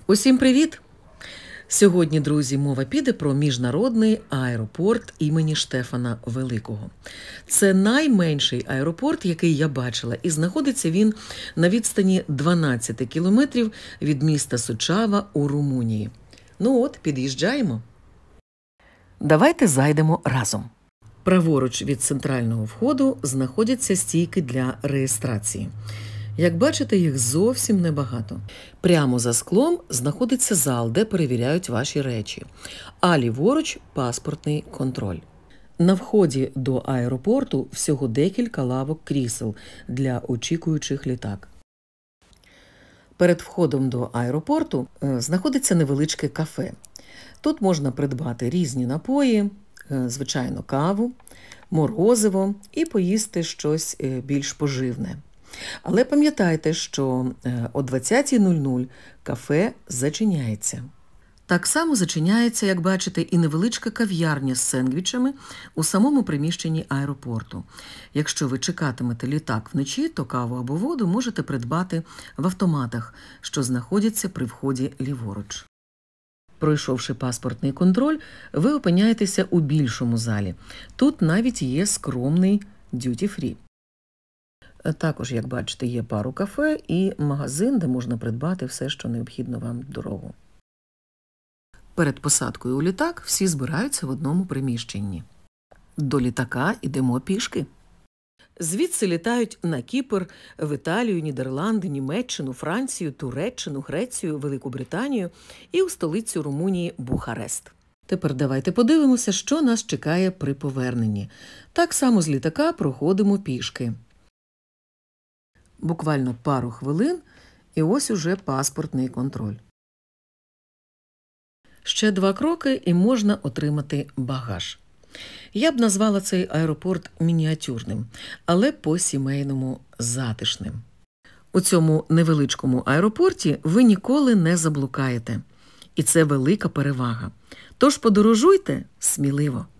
Усім привіт! Сьогодні, друзі, мова піде про міжнародний аеропорт імені Штефана Великого. Це найменший аеропорт, який я бачила, і знаходиться він на відстані 12 кілометрів від міста Сучава у Румунії. Ну от, під'їжджаємо. Давайте зайдемо разом. Праворуч від центрального входу знаходяться стійки для реєстрації. Як бачите, їх зовсім небагато. Прямо за склом знаходиться зал, де перевіряють ваші речі, а ліворуч – паспортний контроль. На вході до аеропорту всього декілька лавок крісел для очікуючих літак. Перед входом до аеропорту знаходиться невеличке кафе. Тут можна придбати різні напої, звичайно, каву, морозиво і поїсти щось більш поживне. Але пам'ятайте, що о 20:00 кафе зачиняється. Так само зачиняється, як бачите, і невеличка кав'ярня з сендвічами у самому приміщенні аеропорту. Якщо ви чекатимете літак вночі, то каву або воду можете придбати в автоматах, що знаходяться при вході ліворуч. Пройшовши паспортний контроль, ви опиняєтеся у більшому залі. Тут навіть є скромний д'юті-фрі. Також, як бачите, є пару кафе і магазин, де можна придбати все, що необхідно вам в дорогу. Перед посадкою у літак всі збираються в одному приміщенні. До літака йдемо пішки. Звідси літають на Кіпр, в Італію, Нідерланди, Німеччину, Францію, Туреччину, Грецію, Велику Британію і у столицю Румунії Бухарест. Тепер давайте подивимося, що нас чекає при поверненні. Так само з літака проходимо пішки. Буквально пару хвилин, і ось уже паспортний контроль. Ще 2 кроки, і можна отримати багаж. Я б назвала цей аеропорт мініатюрним, але по-сімейному затишним. У цьому невеличкому аеропорті ви ніколи не заблукаєте. І це велика перевага. Тож подорожуйте сміливо.